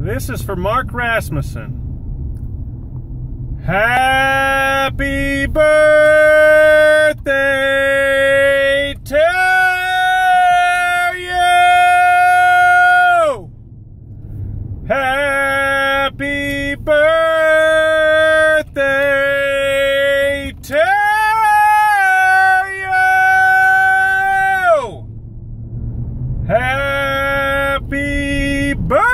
This is for Mark Rasmussen. Happy birthday to you! Happy birthday to you! Happy birthday!